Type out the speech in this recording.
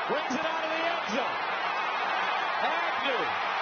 Brings it out of the end zone. Agnew